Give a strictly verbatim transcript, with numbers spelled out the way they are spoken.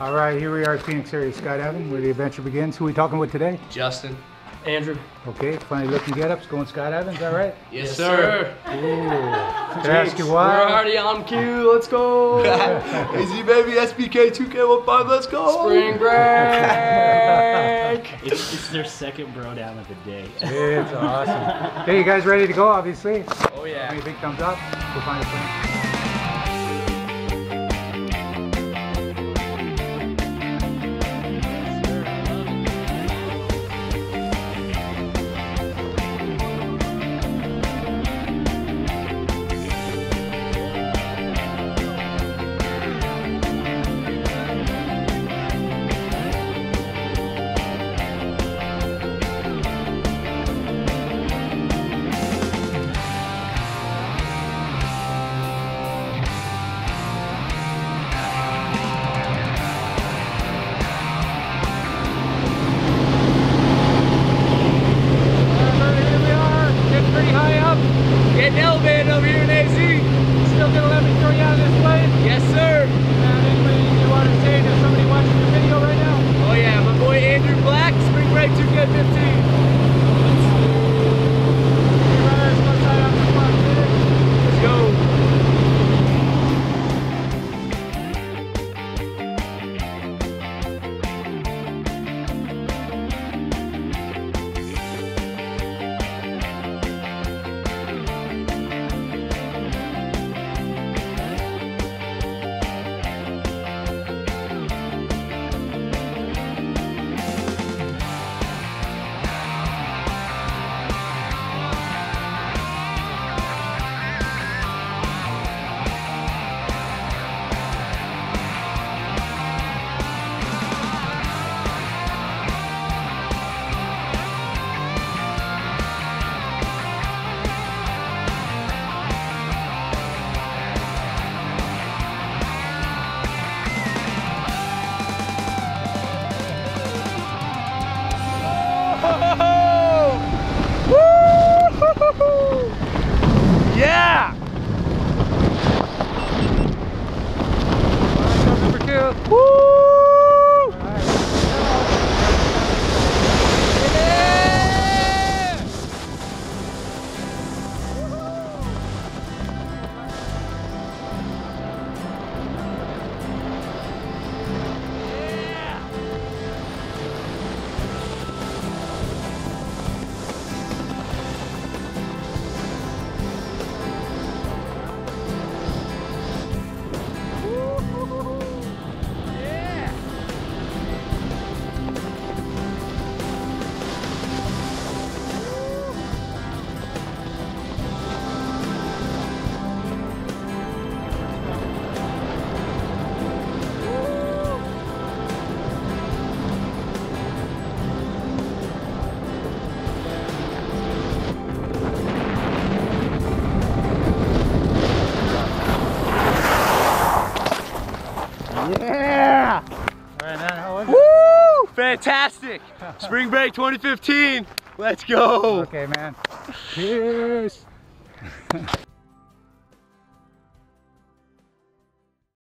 All right, here we are at Phoenix area skydiving, where the adventure begins. Who are we talking with today? Justin. Andrew. Okay, funny looking get-ups, going skydiving, is that right? Yes, Yes sir. sir. Ooh. Can I ask you why? We're already on cue, let's go. Easy baby, S B K two K fifteen, let's go. Spring break. It's, it's their second bro down of the day. It's awesome. Okay, you guys ready to go, obviously? Oh yeah. Give me a big thumbs up. We'll find a plane. Getting elevated over here in A Z. Still gonna let me throw you out of this plane? Yes sir. And anybody you want to say to somebody watching your video right now? Oh yeah, my boy Andrew Black, Spring Break two K fifteen. Let's go. Yeah! Number two. Woo! Yeah! All right, man, how was it? Woo! Fantastic! Spring Break twenty fifteen. Let's go. Okay, man. Cheers.